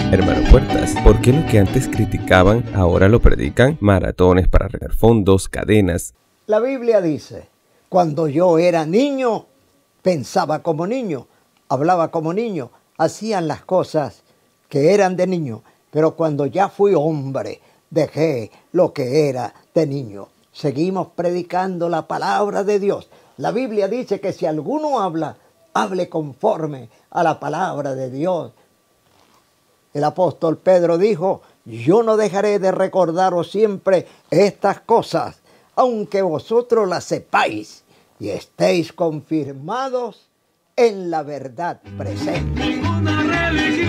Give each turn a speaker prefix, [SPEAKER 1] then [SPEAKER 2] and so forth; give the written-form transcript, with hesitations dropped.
[SPEAKER 1] Hermano Puertas, ¿por qué lo que antes criticaban ahora lo predican? Maratones para regar fondos, cadenas.
[SPEAKER 2] La Biblia dice, cuando yo era niño, pensaba como niño, hablaba como niño, hacían las cosas que eran de niño, pero cuando ya fui hombre, dejé lo que era de niño. Seguimos predicando la palabra de Dios. La Biblia dice que si alguno habla, hable conforme a la palabra de Dios. El apóstol Pedro dijo, yo no dejaré de recordaros siempre estas cosas, aunque vosotros las sepáis y estéis confirmados en la verdad presente.